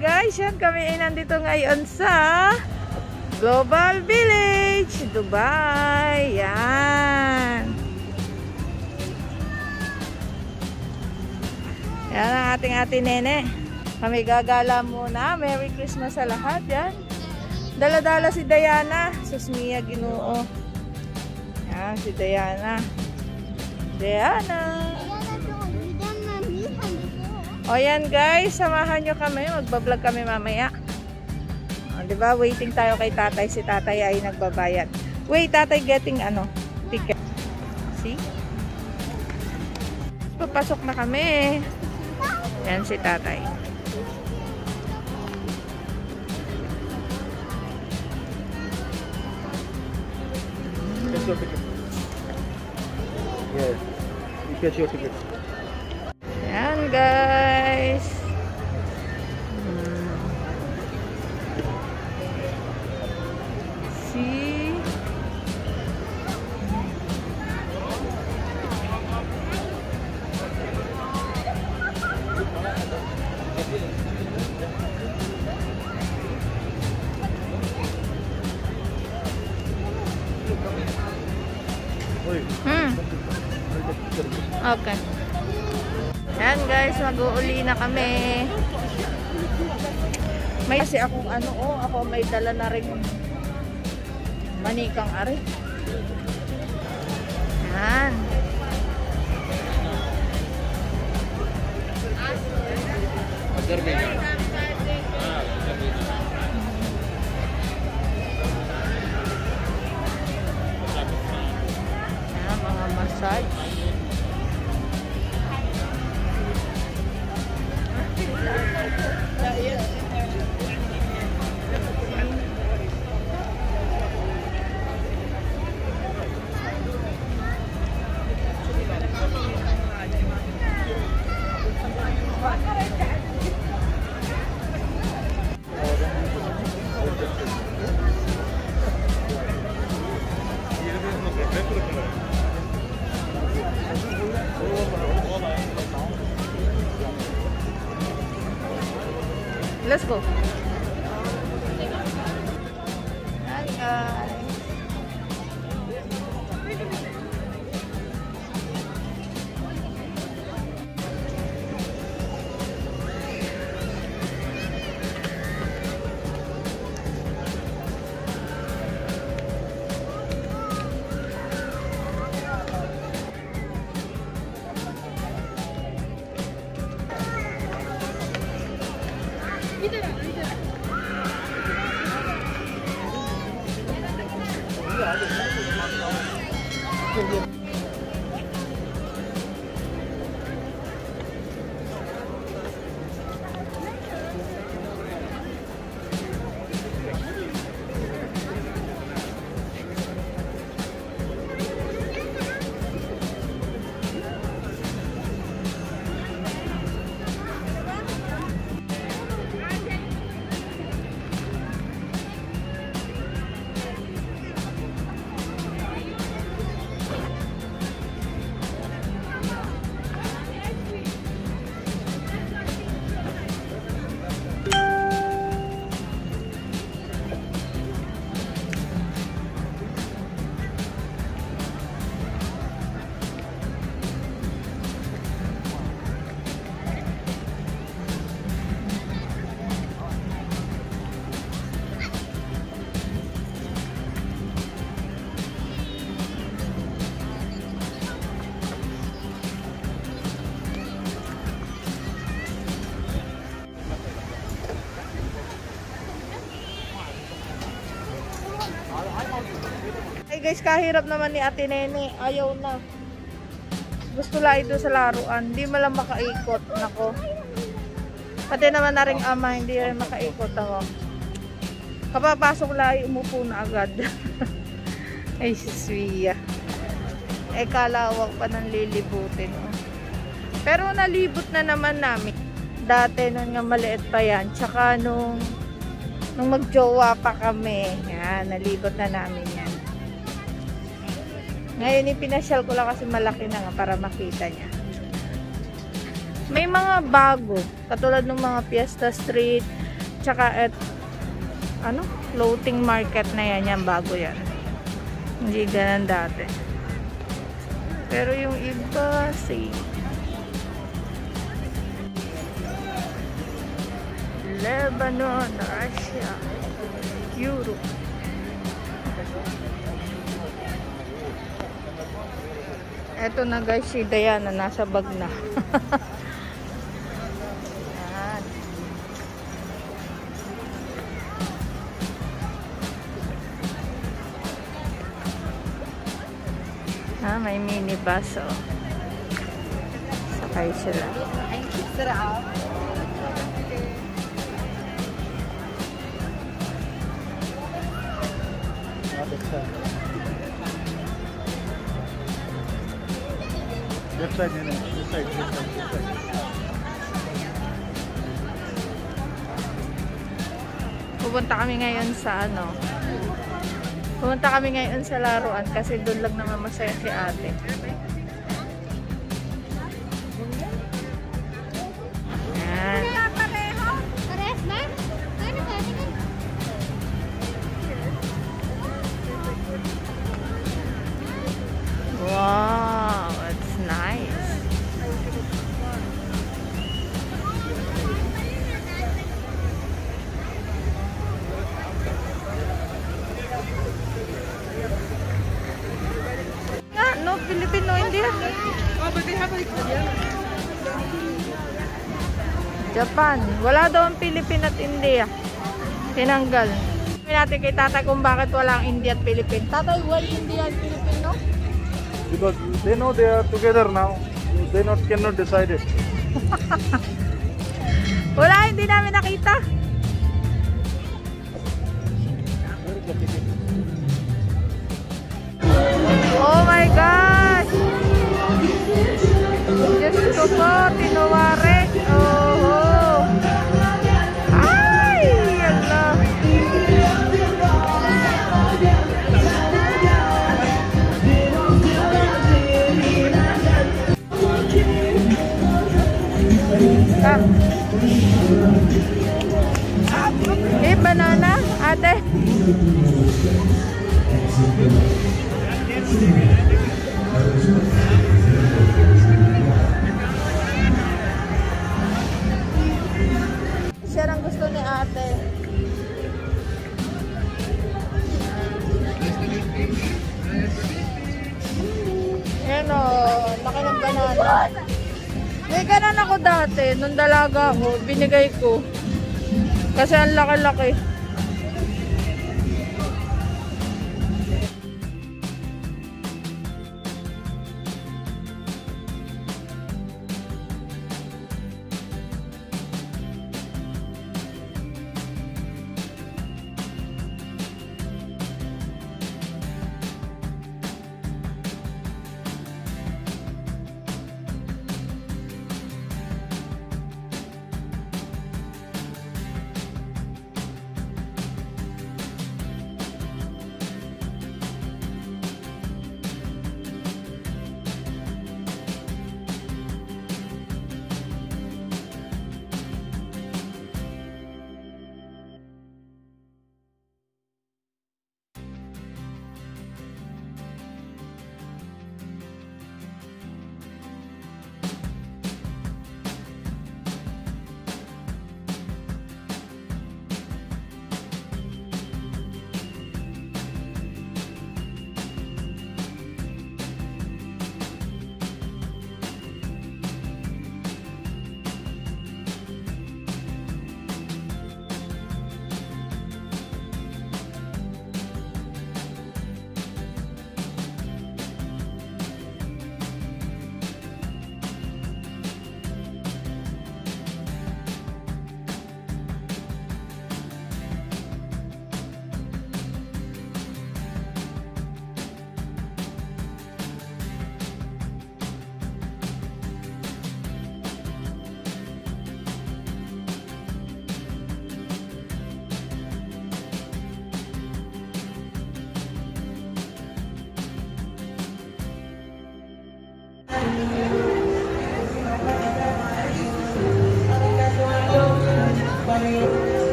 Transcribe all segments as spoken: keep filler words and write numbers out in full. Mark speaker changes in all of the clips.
Speaker 1: guys, yan kami ay nandito ngayon sa Global Village, Dubai. Yan. Yan ang ating ate Nene. Kami gagala muna. Merry Christmas sa lahat. Yan. Dala-dala si Diana. Sus Mia Ginoo. Yan si Diana. Diana. O yan guys, samahan nyo kami. Magbablog kami mamaya. O, diba? Waiting tayo kay tatay. Si tatay ay nagbabayad. Wait, tatay getting ano? Ticket. See? Papasok na kami. Yan si tatay.
Speaker 2: Yes. You get your ticket.
Speaker 1: Yan guys. Hmm. See? Hmm. Okay. Yan guys, mag-uuli na kami. May kasi akong ano, oh, ako may dala na rin manikang ari. Yan. Yan, mga massage. Let's go. Hi guys. Hey guys, kahirap naman ni Ate Nene. Ayaw na. Gusto lang ito sa laruan. Hindi malang makaikot. Nako. Pati naman na rin ama, hindi rin makaikot ako. Kapapasok lang, umupo na agad. Ay, siswiya. Eh, kalawang pa ng lilibutin. Oh. Pero nalibot na naman namin. Dati, nung nga maliit pa yan. Tsaka nung, nung magjowa pa kami. Yan, nalibot na namin yan. Ngayon, ipinasyal ko lang kasi malaki na nga para makita niya. May mga bago. Katulad ng mga Fiesta Street, tsaka et, ano, floating market na yan, yan bago yan. Hindi ganun dati. Pero yung iba, see. Lebanon, Russia, Europe. Eto na guys, si Diana nasa bag na. Yan. Ah, may minibus oh. Sakay sila.
Speaker 2: Left side, Nene. This side, this side, this side.
Speaker 1: Pupunta kami ngayon sa ano. Pupunta kami ngayon sa laruan kasi doon lang naman masaya si ate. Yan. Wow, it's nice. Nga, no, Filipino, India. Japan. Wala daw ang Philippine at India. Tinanggal. Sabi natin kay tatay kung bakit walang India at Philippine. Tatay, why India and Philippine, no?
Speaker 2: Because they know they are together now. They not cannot decide it.
Speaker 1: Wala, hindi namin nakita. Oh my gosh! Diyos ko po, tinuwari. Oh, ay! Allah! Ah. Eh, banana, ate. Siya ang gusto ni ate. Ayan o, laki ng banana. May ganan ako dati, nung dalaga ako, binigay ko. Kasi ang laki-laki.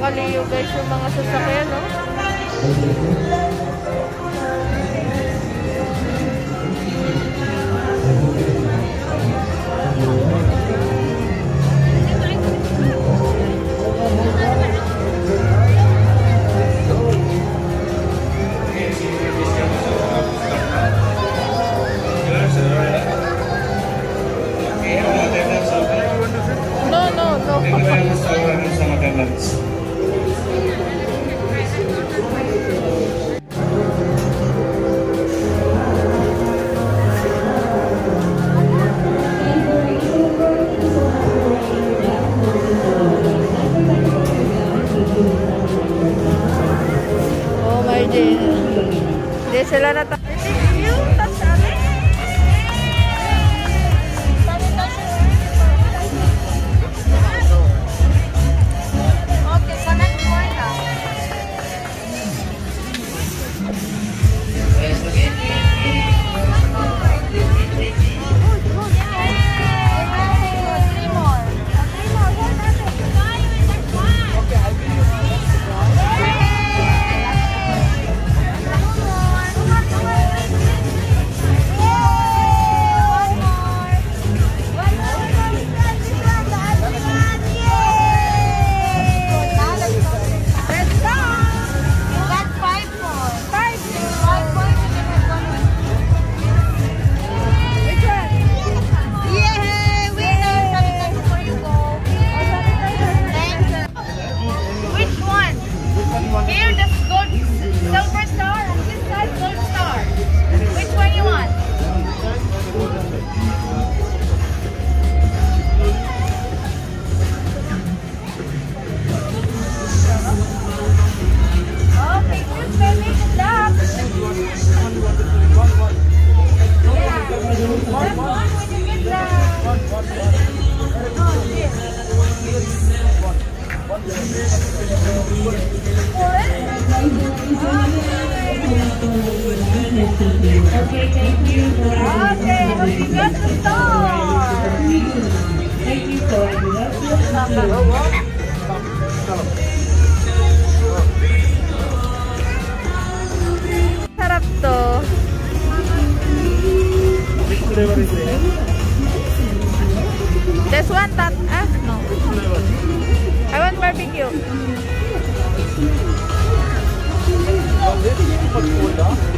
Speaker 1: nakakaliyo guys yung mga sasakyan, no? No, no, no. Oh my God. Hindi sila na tayo. Yung tasali. Okay, connect mo na. Here, the gold, silver star, and this side gold star. Which one you want? Okay, good baby, good luck. Yeah, that one when you get the... Oh, this. Okay, thank you. Okay, hope you got the star. Thank you for sarap to.
Speaker 2: Which flavor is there?
Speaker 1: This one, that, ah, no. I want barbecue.
Speaker 2: This is for cold, huh?